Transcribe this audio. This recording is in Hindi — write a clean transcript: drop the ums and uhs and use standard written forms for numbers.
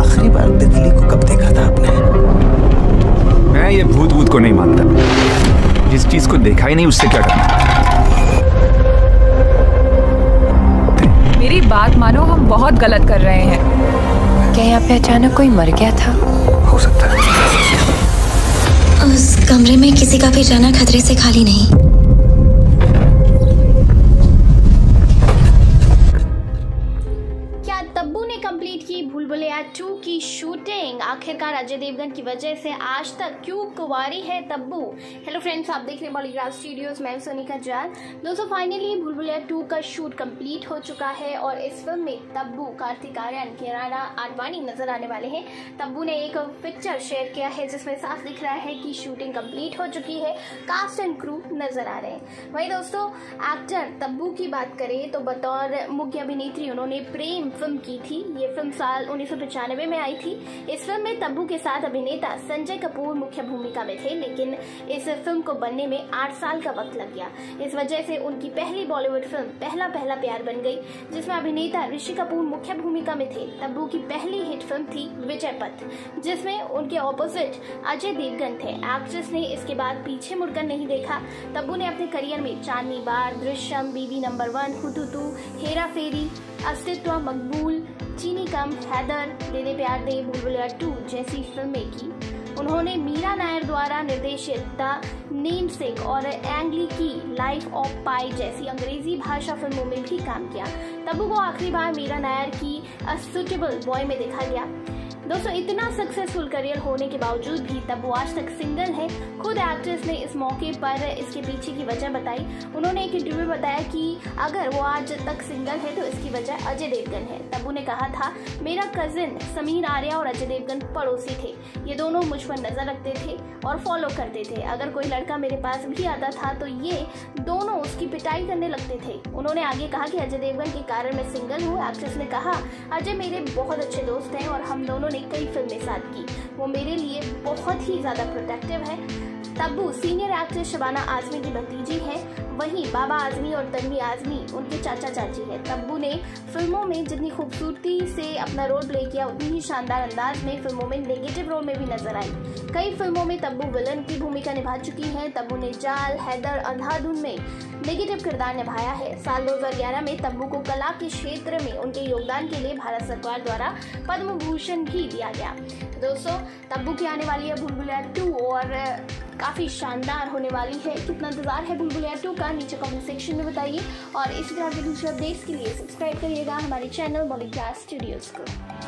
आखिरी बार तितली को कब देखा था आपने? मैं ये भूत भूत को नहीं मानता। जिस चीज को देखा ही नहीं उससे क्या करना। मेरी बात मानो, हम बहुत गलत कर रहे हैं। क्या यहाँ पे अचानक कोई मर गया था? हो सकता है। उस कमरे में किसी का भी जाना खतरे से खाली नहीं। तब्बू ने कंप्लीट की भूल भुलैया 2 की शूटिंग। आखिरकार अजय देवगन की वजह से आज तक क्यों कुंवारी है तब्बू। हेलो फ्रेंड्स, आप देख रहे हैं बॉलीग्राफ स्टूडियोज, मैं सोनिका जान। दोस्तों फाइनली भूल भुलैया 2 का शूट कंप्लीट हो चुका है और इस फिल्म में तब्बू, कार्तिक आर्यन, कियारा आडवाणी नजर आने वाले हैं। तब्बू ने एक पिक्चर शेयर किया है जिसमें साफ दिख रहा है कि शूटिंग कंप्लीट हो चुकी है, कास्ट एंड क्रू नजर आ रहे हैं। वही दोस्तों एक्टर तब्बू की बात करें तो बतौर मुख्य अभिनेत्री उन्होंने प्रेम फिल्म की थी। ये फिल्म साल 1995 में आई थी। इस फिल्म में तब्बू के साथ अभिनेता संजय कपूर मुख्य भूमिका में थे, लेकिन इस फिल्म को बनने में 8 साल का वक्त लग गया। इस वजह से उनकी पहली बॉलीवुड फिल्म पहला पहला प्यार बन गई, जिसमें अभिनेता ऋषि कपूर मुख्य भूमिका में थे। तब्बू की पहली हिट फिल्म थी विजय पथ, जिसमें उनके ऑपोजिट अजय देवगन थे। एक्ट्रेस ने इसके बाद पीछे मुड़कर नहीं देखा। तब्बू ने अपने करियर में चांदनी बार, दृश्यम, बीबी नंबर 1, हुतुतु, हेरा फेरी, अस्तित्व, मकबूल, चीनी कम, हैदर, दे दे प्यार दे, भूल भुलैया 2 जैसी फिल्में की। उन्होंने मीरा नायर द्वारा निर्देशित द नेमसेक और एंग ली की लाइफ ऑफ पाई जैसी अंग्रेजी भाषा फिल्मों में भी काम किया। तब्बू को आखिरी बार मीरा नायर की अ सुटेबल बॉय में देखा गया। दोस्तों इतना सक्सेसफुल करियर होने के बावजूद भी तब्बू आज तक सिंगल है। खुद एक्ट्रेस ने इस मौके पर इसके पीछे की वजह बताई। उन्होंने एक इंटरव्यू में बताया कि अगर वो आज तक सिंगल है तो इसकी वजह अजय देवगन है। तब्बू ने कहा था, मेरा कजिन समीर आर्या और अजय देवगन पड़ोसी थे। ये दोनों मुझ पर नजर रखते थे और फॉलो करते थे। अगर कोई लड़का मेरे पास भी आता था तो ये दोनों उसकी पिटाई करने लगते थे। उन्होंने आगे कहा कि अजय देवगन के कारण मैं सिंगल हूँ। एक्ट्रेस ने कहा, अजय मेरे बहुत अच्छे दोस्त हैं और हम दोनों कई फिल्में साथ की। वो मेरे लिए बहुत ही ज्यादा प्रोटेक्टिव है। तब्बू सीनियर एक्ट्रेस शबाना आजमी की भतीजी है। वहीं बाबा आजमी और तन्वी आजमी उनके चाचा चाची है। तब्बू ने फिल्मों में जितनी खूबसूरती से अपना रोल प्ले किया, उतनी ही शानदार अंदाज में फिल्मों में नेगेटिव रोल में भी नजर आई। कई फिल्मों में तब्बू विलन की भूमिका निभा चुकी हैं। तब्बू ने जाल, हैदर, अंधाधुन में नेगेटिव किरदार निभाया है। साल 2011 में तब्बू को कला के क्षेत्र में उनके योगदान के लिए भारत सरकार द्वारा पद्म भूषण भी दिया गया। दोस्तों तब्बू की आने वाली है भूल भुलैया 2 और काफ़ी शानदार होने वाली है। कितना इंतजार है भूल भुलैया 2 का, नीचे कमेंट सेक्शन में बताइए और इसी तरह के दूसरे अपडेट्स के लिए सब्सक्राइब करिएगा हमारे चैनल बॉलीग्राफ स्टूडियोज को।